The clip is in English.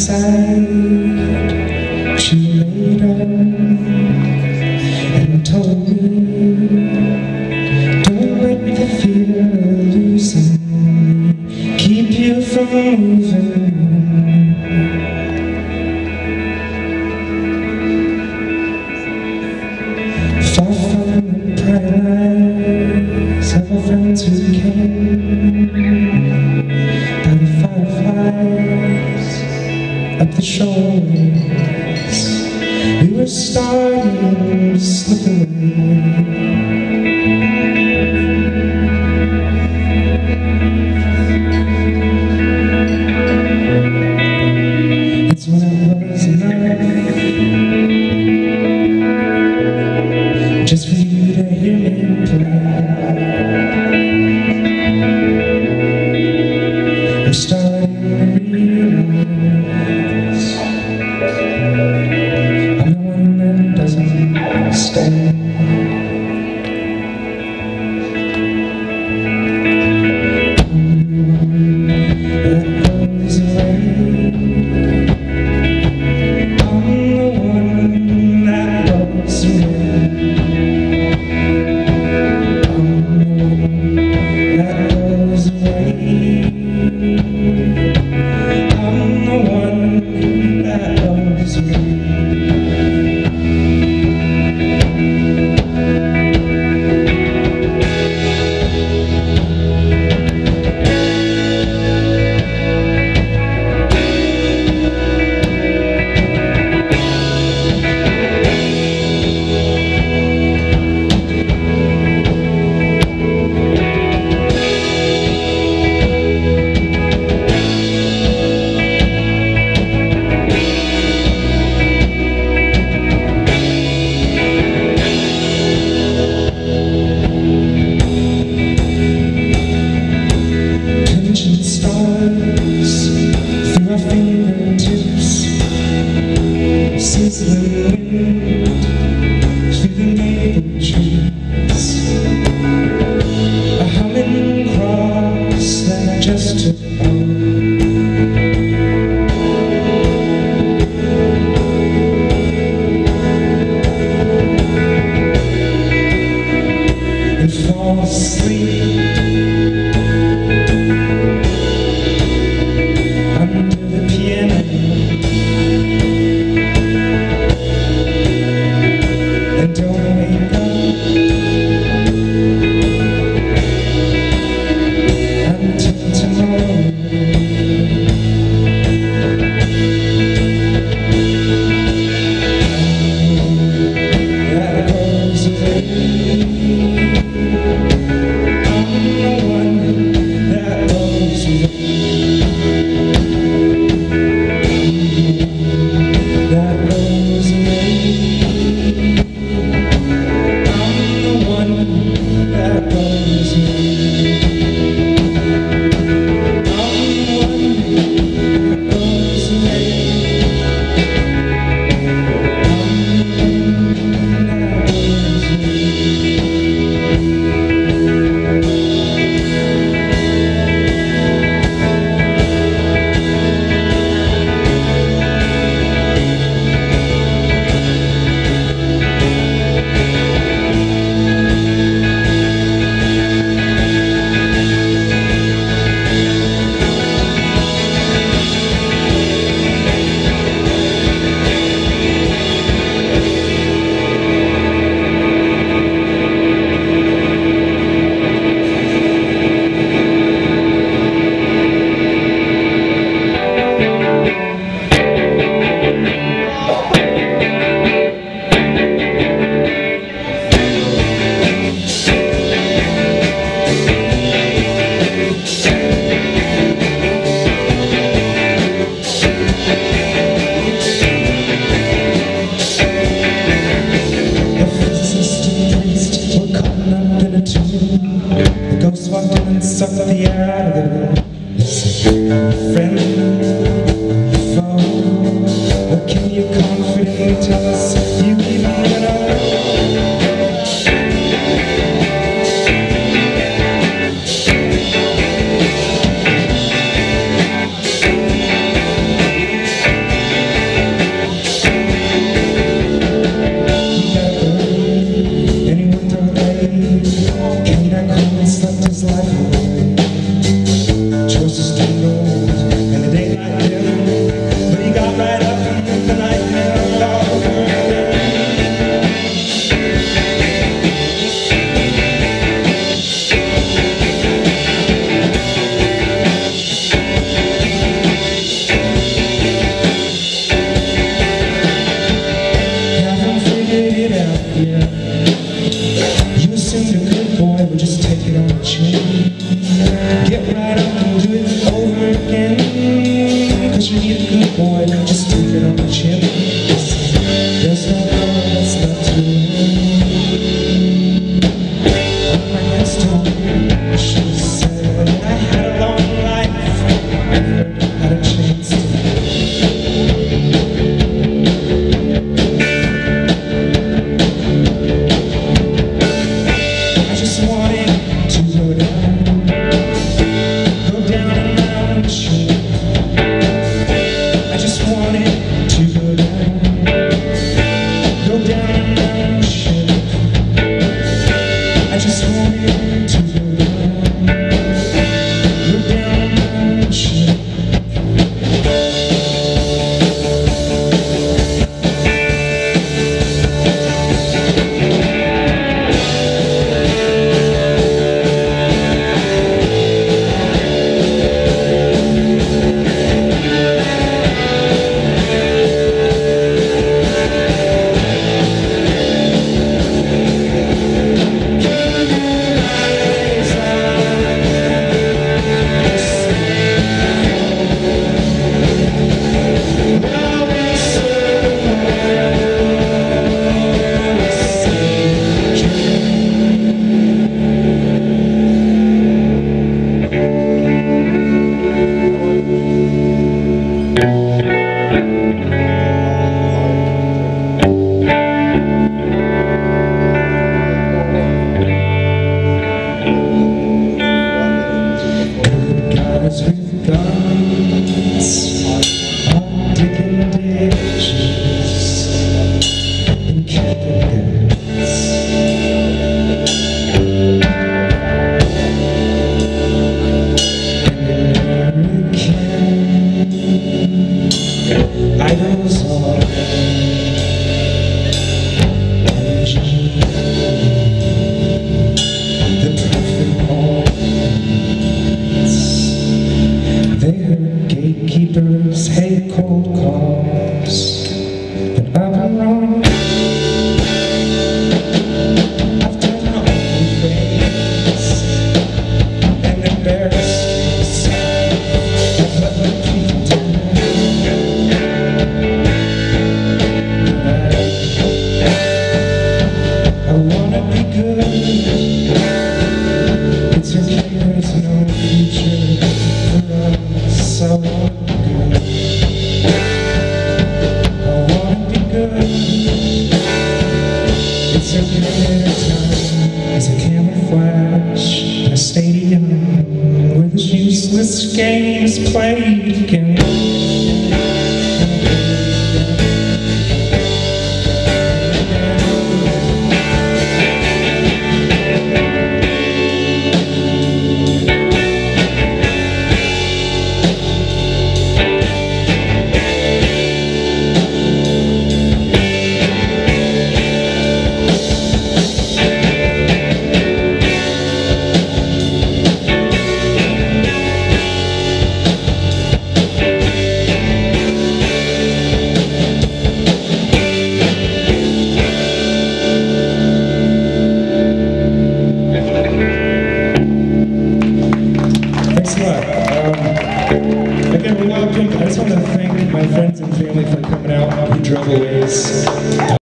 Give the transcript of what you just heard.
side, she laid on and told me, don't let the fear of losing keep you from moving. Far from the bright lights of our friends who came by the fireflies up the shores, we were starting to slip away. It's when it was enough just for you to hear me play. I'm starting to realize I'm the one that doesn't stay. That goes away. I'm the one that goes away. I'm the one that goes away. I'm the one that goes away. Pinching stars through our fingertips, sizzling wind through the maple trees, a humming cross that just took off. And fall asleep under the piano, and don't wake up until tomorrow. That goes away. I'm the one that goes away. That goes away. I'm the one that goes away. I'm the one that goes away. I'm the one that goes away. The ghost walked in and sucked the air out of the room. He said, friend, foe, what can you confidently tell us you even know? flash in a stadium where this useless game is played again.